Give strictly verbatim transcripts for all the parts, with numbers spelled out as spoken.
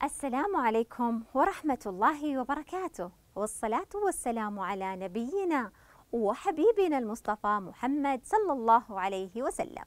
السلام عليكم ورحمة الله وبركاته، والصلاة والسلام على نبينا وحبيبنا المصطفى محمد صلى الله عليه وسلم.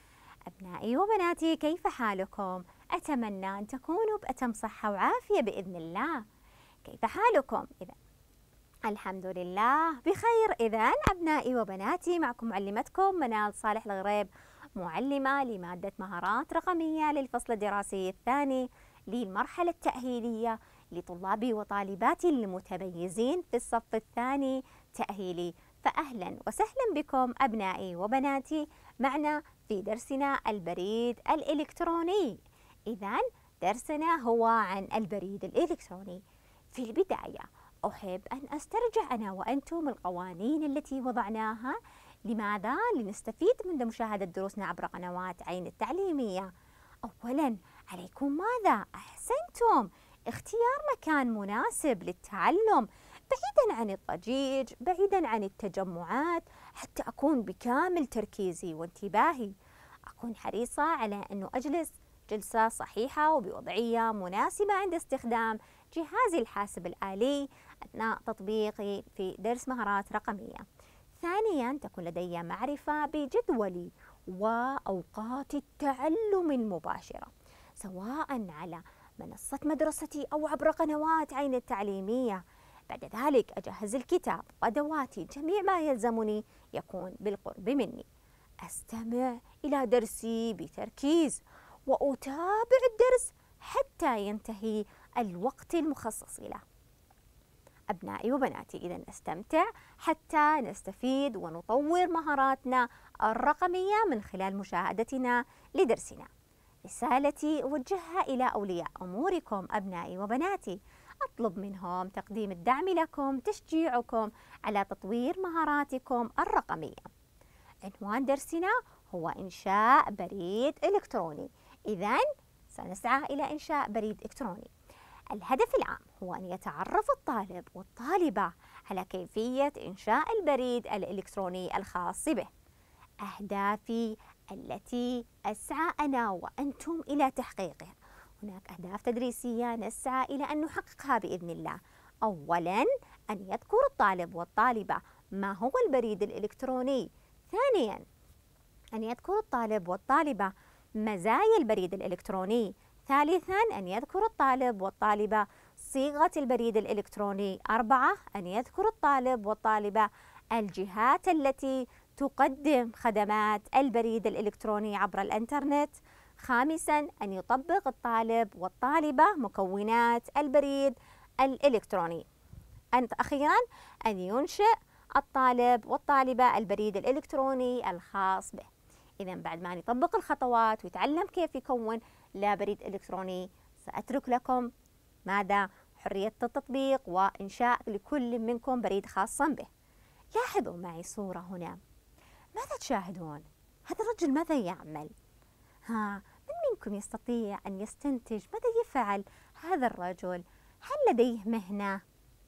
أبنائي وبناتي، كيف حالكم؟ أتمنى أن تكونوا بأتم صحة وعافية بإذن الله. كيف حالكم؟ إذا الحمد لله بخير. إذا أبنائي وبناتي، معكم معلمتكم منال صالح الغريب، معلمة لمادة مهارات رقمية للفصل الدراسي الثاني للمرحلة التأهيلية لطلابي وطالباتي المتميزين في الصف الثاني تأهيلي. فأهلا وسهلا بكم أبنائي وبناتي معنا في درسنا البريد الإلكتروني. إذن درسنا هو عن البريد الإلكتروني. في البداية أحب أن أسترجع أنا وأنتم القوانين التي وضعناها. لماذا؟ لنستفيد من مشاهدة دروسنا عبر قنوات عين التعليمية. أولاً، عليكم ماذا؟ أحسنتم، اختيار مكان مناسب للتعلم بعيداً عن الضجيج، بعيداً عن التجمعات، حتى أكون بكامل تركيزي وانتباهي. أكون حريصة على أنه أجلس جلسة صحيحة وبوضعية مناسبة عند استخدام جهازي الحاسب الآلي أثناء تطبيقي في درس مهارات رقمية. ثانياً، تكون لدي معرفة بجدولي وأوقات التعلم المباشرة، سواء على منصة مدرستي أو عبر قنوات عين التعليمية. بعد ذلك أجهز الكتاب وأدواتي، جميع ما يلزمني يكون بالقرب مني. أستمع إلى درسي بتركيز وأتابع الدرس حتى ينتهي الوقت المخصص له. أبنائي وبناتي، إذا نستمتع حتى نستفيد ونطور مهاراتنا الرقمية من خلال مشاهدتنا لدرسنا. رسالتي أوجهها إلى أولياء أموركم أبنائي وبناتي، أطلب منهم تقديم الدعم لكم، تشجيعكم على تطوير مهاراتكم الرقمية. عنوان درسنا هو إنشاء بريد إلكتروني. إذن سنسعى إلى إنشاء بريد إلكتروني. الهدف العام هو أن يتعرف الطالب والطالبة على كيفية إنشاء البريد الإلكتروني الخاص به. أهدافي التي أسعى أنا وأنتم إلى تحقيقها، هناك أهداف تدريسية نسعى إلى أن نحققها بإذن الله. أولاً، أن يذكر الطالب والطالبة ما هو البريد الإلكتروني. ثانياً، أن يذكر الطالب والطالبة مزايا البريد الإلكتروني. ثالثاً، أن يذكر الطالب والطالبة صيغة البريد الإلكتروني. أربعة، أن يذكر الطالب والطالبة الجهات التي تقدم خدمات البريد الإلكتروني عبر الإنترنت. خامساً، أن يطبق الطالب والطالبة مكونات البريد الإلكتروني. أخيراً، أن ينشئ الطالب والطالبة البريد الإلكتروني الخاص به. إذا بعد ما نطبق الخطوات ويتعلم كيف يكون لا بريد إلكتروني، سأترك لكم ماذا؟ حرية التطبيق وإنشاء لكل منكم بريد خاصا به. لاحظوا معي صورة هنا، ماذا تشاهدون؟ هذا الرجل ماذا يعمل؟ ها، من منكم يستطيع أن يستنتج ماذا يفعل هذا الرجل؟ هل لديه مهنة؟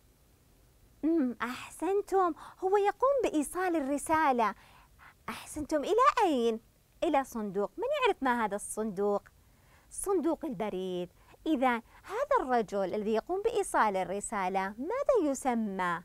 امم أحسنتم، هو يقوم بإيصال الرسالة. أحسنتم، إلى أين؟ إلى صندوق. من يعرف ما هذا الصندوق؟ صندوق البريد. إذا هذا الرجل الذي يقوم بإيصال الرسالة ماذا يسمى؟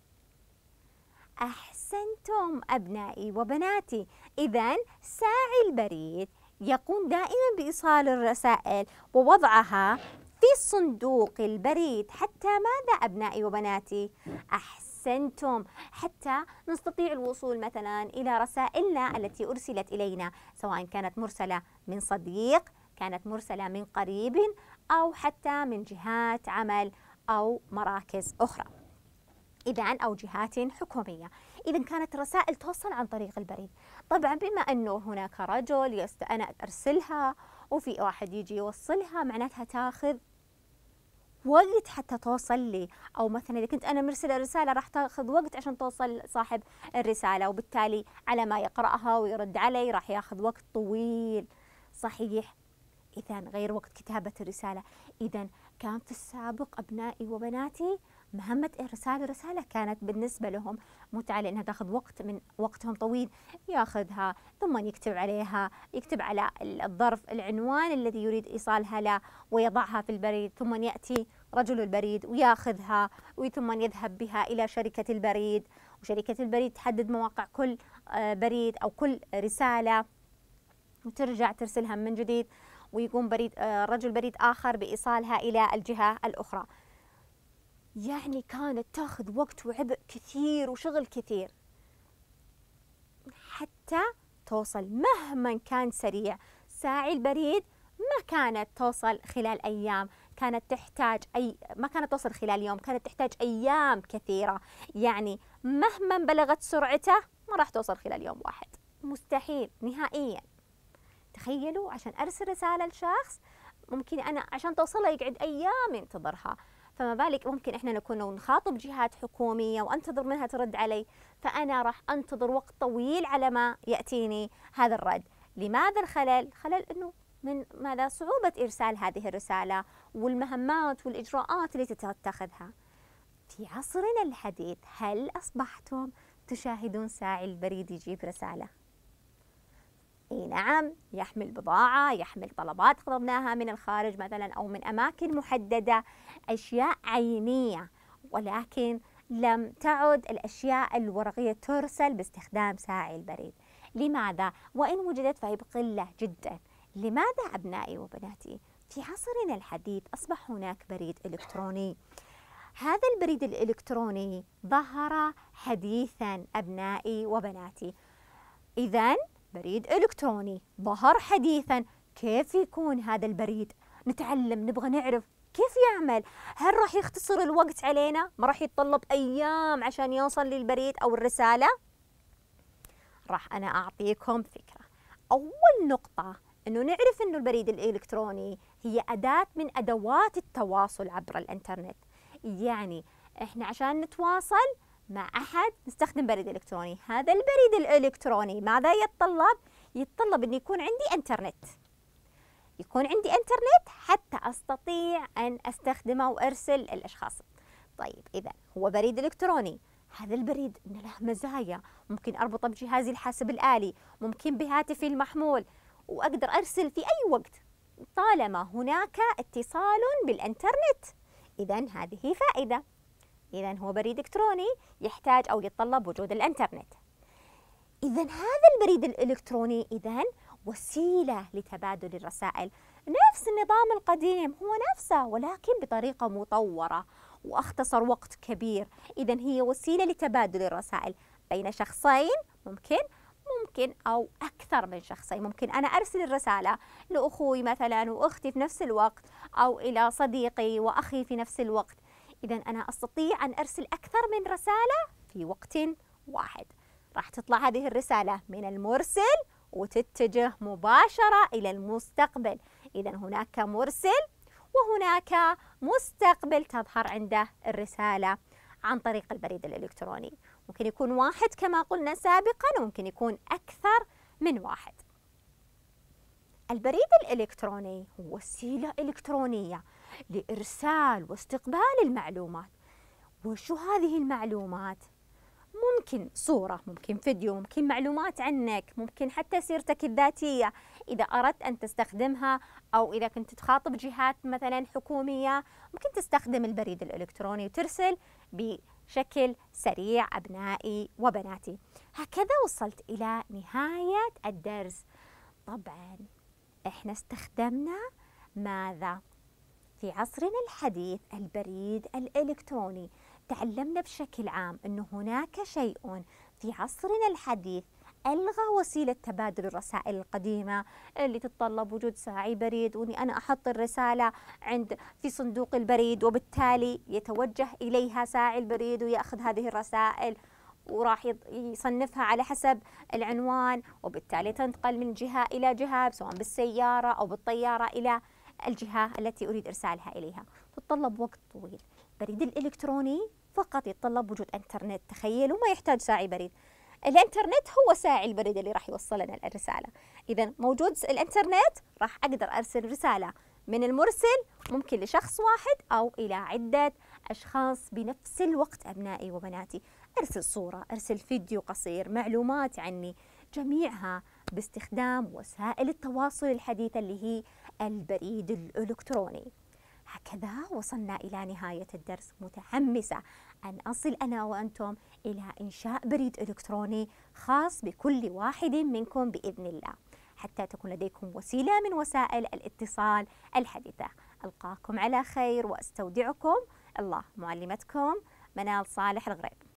أحسنتم أبنائي وبناتي، إذا ساعي البريد يقوم دائما بإيصال الرسائل ووضعها في صندوق البريد. حتى ماذا أبنائي وبناتي؟ أحسنتم، حتى نستطيع الوصول مثلا إلى رسائلنا التي أرسلت إلينا، سواء كانت مرسلة من صديق، كانت مرسلة من قريب، أو حتى من جهات عمل أو مراكز أخرى، إذن أو جهات حكومية. إذن كانت الرسائل توصل عن طريق البريد. طبعا بما أنه هناك رجل يست... أنا أرسلها وفي واحد يجي يوصلها، معناتها تاخذ وقت حتى توصل لي، أو مثلا إذا كنت أنا مرسلة رسالة راح تاخذ وقت عشان توصل صاحب الرسالة، وبالتالي على ما يقرأها ويرد علي راح ياخذ وقت طويل. صحيح، إذن غير وقت كتابة الرسالة. إذن كان في السابق أبنائي وبناتي مهمة إرسال الرسالة كانت بالنسبة لهم متعة، لأنها تأخذ وقت من وقتهم طويل، ياخذها ثم يكتب عليها، يكتب على الظرف العنوان الذي يريد إيصالها له ويضعها في البريد، ثم يأتي رجل البريد وياخذها ثم يذهب بها إلى شركة البريد، وشركة البريد تحدد مواقع كل بريد أو كل رسالة وترجع ترسلها من جديد، ويقوم بريد رجل بريد آخر بإيصالها إلى الجهة الأخرى. يعني كانت تاخذ وقت وعبء كثير وشغل كثير حتى توصل. مهما كان سريع ساعي البريد ما كانت توصل خلال أيام، كانت تحتاج أي ما كانت توصل خلال يوم، كانت تحتاج أيام كثيرة. يعني مهما بلغت سرعته ما راح توصل خلال يوم واحد، مستحيل نهائيا. تخيلوا عشان أرسل رسالة لشخص ممكن أنا عشان توصلها يقعد أيام ينتظرها، فما بالك ممكن إحنا نكون نخاطب جهات حكومية وأنتظر منها ترد علي، فأنا راح أنتظر وقت طويل على ما يأتيني هذا الرد. لماذا الخلل؟ خلل إنه من ماذا؟ صعوبة إرسال هذه الرسالة والمهمات والإجراءات التي تتخذها. في عصرنا الحديث هل أصبحتم تشاهدون ساعي البريد يجيب رسالة؟ اي نعم، يحمل بضاعة، يحمل طلبات طلبناها من الخارج مثلا أو من أماكن محددة، أشياء عينية، ولكن لم تعد الأشياء الورقية ترسل باستخدام ساعي البريد. لماذا؟ وإن وجدت فهي بقلة جدا. لماذا أبنائي وبناتي؟ في عصرنا الحديث أصبح هناك بريد إلكتروني. هذا البريد الإلكتروني ظهر حديثا أبنائي وبناتي. إذن بريد إلكتروني ظهر حديثا، كيف يكون هذا البريد؟ نتعلم، نبغى نعرف كيف يعمل. هل راح يختصر الوقت علينا؟ ما راح يتطلب أيام عشان يوصل للبريد أو الرسالة؟ راح أنا أعطيكم فكرة. أول نقطة أنه نعرف أنه البريد الإلكتروني هي أداة من أدوات التواصل عبر الإنترنت. يعني إحنا عشان نتواصل مع أحد نستخدم بريد إلكتروني. هذا البريد الإلكتروني ماذا يتطلب؟ يتطلب أن يكون عندي إنترنت، يكون عندي إنترنت حتى أستطيع أن أستخدمه وأرسل الأشخاص. طيب إذا هو بريد إلكتروني، هذا البريد له مزايا، ممكن أربطه بجهازي الحاسب الآلي، ممكن بهاتفي المحمول، وأقدر أرسل في أي وقت طالما هناك اتصال بالإنترنت. إذن هذه فائدة. إذن هو بريد إلكتروني يحتاج أو يتطلب وجود الإنترنت. إذن هذا البريد الإلكتروني إذن وسيلة لتبادل الرسائل، نفس النظام القديم هو نفسه ولكن بطريقة مطورة واختصر وقت كبير. إذن هي وسيلة لتبادل الرسائل بين شخصين، ممكن ممكن أو أكثر من شخصين. ممكن أنا أرسل الرسالة لأخوي مثلا وأختي في نفس الوقت، أو إلى صديقي وأخي في نفس الوقت. إذن أنا أستطيع أن أرسل أكثر من رسالة في وقت واحد. راح تطلع هذه الرسالة من المرسل وتتجه مباشرة إلى المستقبل. إذن هناك مرسل وهناك مستقبل تظهر عنده الرسالة عن طريق البريد الإلكتروني. ممكن يكون واحد كما قلنا سابقا، وممكن يكون أكثر من واحد. البريد الإلكتروني هو وسيلة إلكترونية لإرسال واستقبال المعلومات. وشو هذه المعلومات؟ ممكن صورة، ممكن فيديو، ممكن معلومات عنك، ممكن حتى سيرتك الذاتية إذا أردت أن تستخدمها، أو إذا كنت تخاطب جهات مثلا حكومية ممكن تستخدم البريد الإلكتروني وترسل بشكل سريع. أبنائي وبناتي، هكذا وصلت إلى نهاية الدرس. طبعا إحنا استخدمنا ماذا؟ في عصرنا الحديث البريد الإلكتروني. تعلمنا بشكل عام أنه هناك شيء في عصرنا الحديث ألغى وسيلة تبادل الرسائل القديمة اللي تتطلب وجود ساعي بريد، وأني أنا أحط الرسالة عند في صندوق البريد وبالتالي يتوجه إليها ساعي البريد ويأخذ هذه الرسائل وراح يصنفها على حسب العنوان، وبالتالي تنتقل من جهة إلى جهة سواء بالسيارة أو بالطيارة إلى الجهة التي أريد إرسالها إليها. تتطلب وقت طويل. البريد الإلكتروني فقط يتطلب وجود إنترنت. تخيلوا ما يحتاج ساعي بريد. الإنترنت هو ساعي البريد اللي راح يوصلنا الرسالة. إذا موجود الإنترنت راح أقدر أرسل رسالة من المرسل ممكن لشخص واحد أو إلى عدة أشخاص بنفس الوقت. أبنائي وبناتي، أرسل صورة، أرسل فيديو قصير، معلومات عني، جميعها باستخدام وسائل التواصل الحديثة اللي هي البريد الإلكتروني. هكذا وصلنا إلى نهاية الدرس، متحمسة أن أصل أنا وأنتم إلى إنشاء بريد إلكتروني خاص بكل واحد منكم بإذن الله، حتى تكون لديكم وسيلة من وسائل الاتصال الحديثة. ألقاكم على خير وأستودعكم الله، معلمتكم منال صالح الغريب.